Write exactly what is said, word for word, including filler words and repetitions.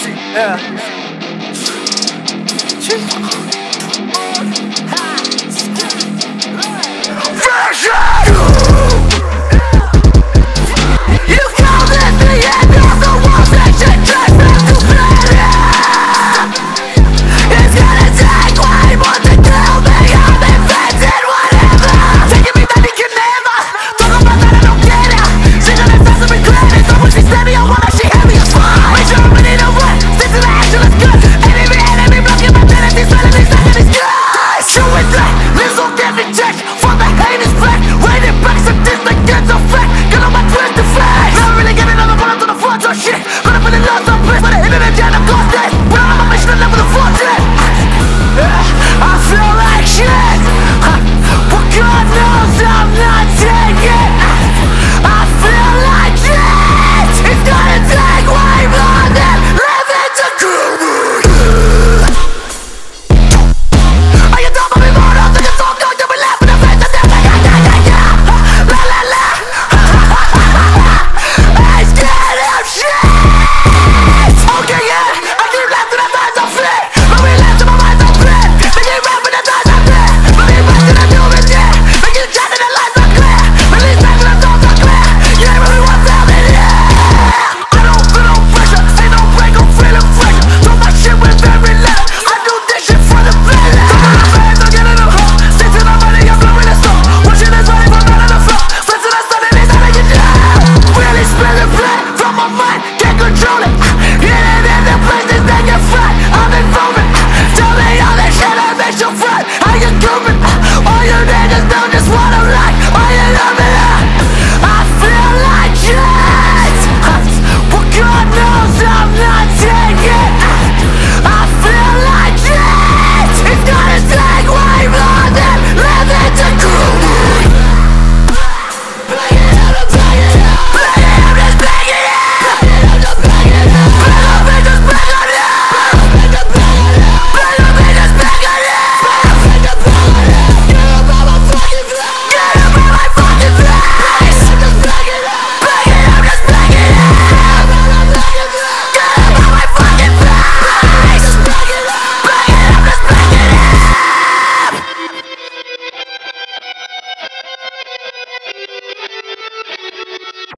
Yeah. You call this the end of the world section, just have to plan it. It's gonna take way more to kill me. I'm invented, whatever. Taking me back, you can never talk about that, I don't get it. She's gonna start to regret it. So when she stab me, I want her, she heavy as fuck. Make sure I'm ready to run. Stick to the action, let's go. Enemy, enemy, blocking my tendencies, smelling these stuck in these guys. Show it black, lives on every check. For the hate is black, rated back, so this thing gets a fact. Got on my twisted flags. Never really getting on the front to the front, oh shit. Gonna put it lost on place, but the internet jam, I'm ghost dead. We're on my mission to level the fortress. I feel like shit, but God knows I'm not taking. I feel like shit. It's gonna take way more than living to kill me. Are you dumb? I'm immortal, think it's all good, you'll be laughing in the face of death. Yeah, yeah, yeah, yeah. La la la. I'm scared of shit. Okay, yeah, I keep laughing at times I'm fit. But we laugh till my mind's on fit. They keep rapping at times I'm fit. But we bustin' and doing shit. They keep chatting and lights are clear. Release back when the thoughts are clear. You ain't really want to tell me, yeah. I don't feel no pressure, ain't no break, I'm feeling fresh. Throw my shit with every letter. I do this shit for the better. Come on, the fans, I'm getting them home. Stick to the money, I'm blowing the smoke. Watching this money from out of the flow. Flip to the sun and it's how they get down. Really spilling blood from my mind, can't control it. Hidden in the places that get fried, I'm involved. Tell me all that shit that makes you fried. How you doing? All you niggas know just wanna lie. All you love me.